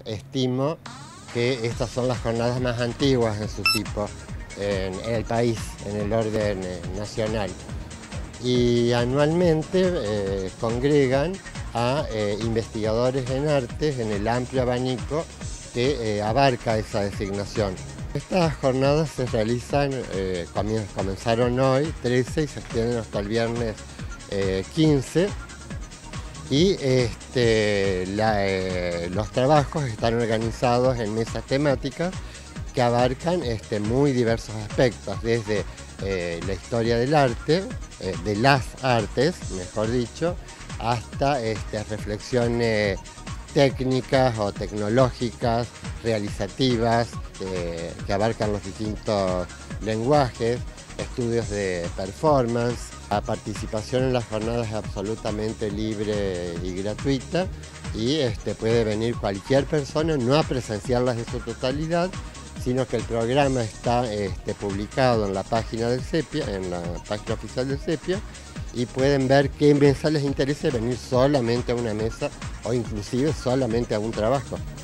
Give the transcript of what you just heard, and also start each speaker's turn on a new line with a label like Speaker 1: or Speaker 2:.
Speaker 1: estimo que estas son las jornadas más antiguas en su tipo en el país, en el orden nacional. Y anualmente congregan a investigadores en artes en el amplio abanico que abarca esa designación. Estas jornadas se realizan, comenzaron hoy, 13, y se extienden hasta el viernes 15. Y los trabajos están organizados en mesas temáticas que abarcan muy diversos aspectos, desde la historia del arte, de las artes, mejor dicho, hasta reflexiones técnicas o tecnológicas, realizativas, que abarcan los distintos lenguajes, estudios de performance. La participación en las jornadas es absolutamente libre y gratuita y puede venir cualquier persona, no a presenciarlas en su totalidad, sino que el programa está publicado en la página del CEPIA, en la página oficial del CEPIA, y pueden ver qué mesa les interesa venir solamente a una mesa o inclusive solamente a un trabajo.